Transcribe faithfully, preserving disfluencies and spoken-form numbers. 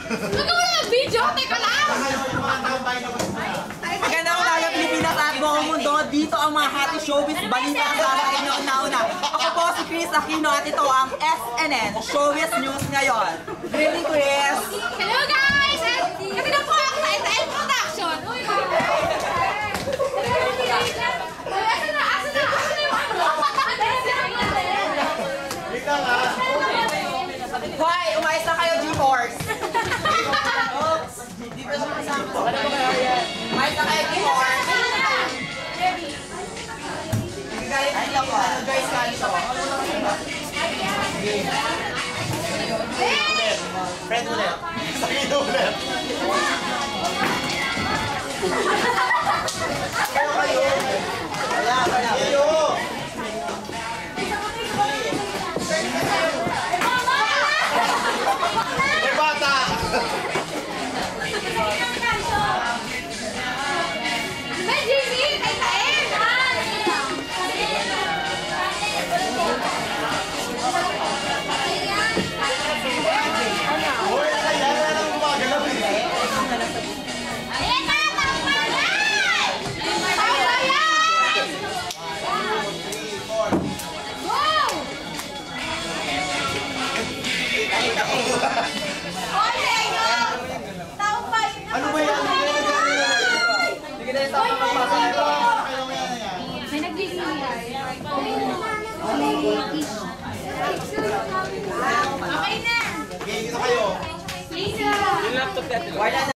Nagawa na ng video? Teka lang! Magandang umaga Pilipinas at buong mundo. Dito ang mga hati showbiz balita sa inyo nauna. Ako po si Chris Aquino at ito ang S N N Showbiz News ngayon. Good evening, Chris! Hello guys! Kasi na po ako sa S N N Production. Uy! Asa na? Asa na? Asa na yung ano? Wika nga! Hoy! Umayos na kayo, G-Force! Umayos na kayo, G-Force! Galit sila po. Guys, galit ako. Fred ulit. Sakit ulit. Kayo kayo. Wala, wala. Kayo. May bata. May Jimmy! Kay Kaen! Hoy, kaya na lang gumagalaw eh. Ayan na! Tama na! Tama yan! Wow! Ano ba yan? Sige na ito, magpapasa ito. May nag-video Okay na! Okay, dito kayo. Lisa! Wala na.